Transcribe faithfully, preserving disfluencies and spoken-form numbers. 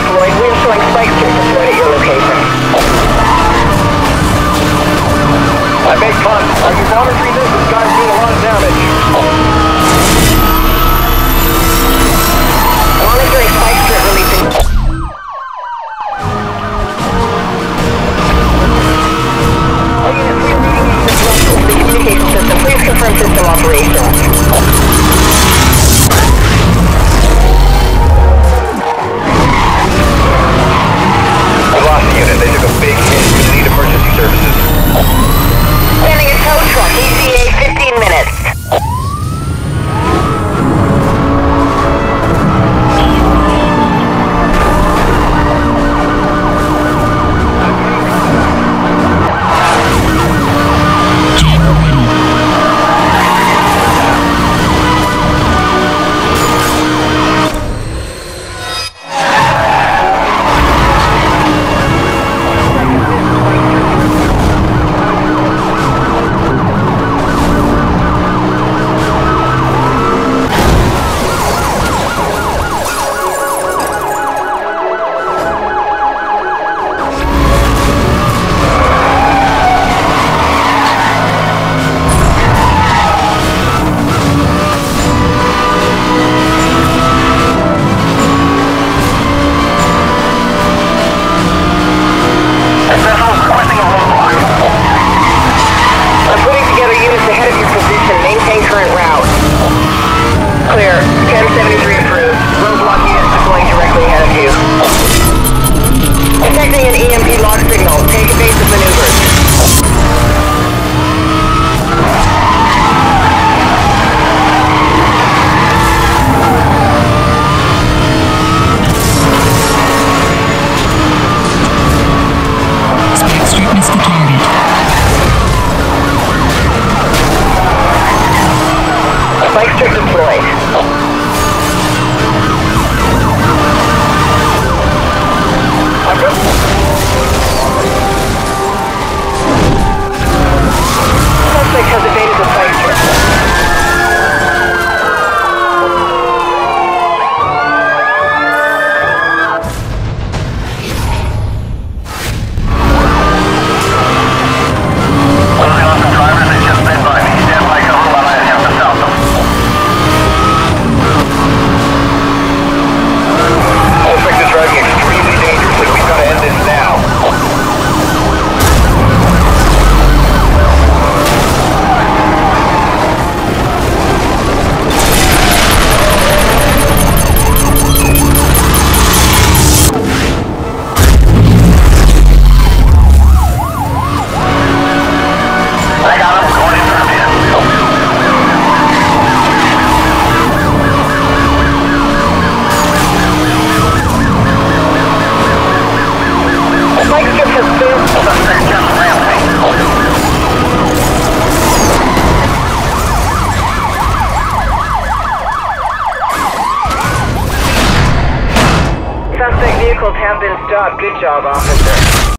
deployed. We're showing spike strips deployed at your location. I make con. Are you monitoring this? This guy's doing a lot of damage. Monitoring spike strip releasing. All units, we are reading these disruptions to the communication system. Please confirm system operations. We lost the unit. They took a big hit. We need emergency services. Sending a tow truck. E T A fifteen minutes. Spike strip deployed. Suspect has evaded the spike strip. Suspect vehicles have been stopped. Good job, officer.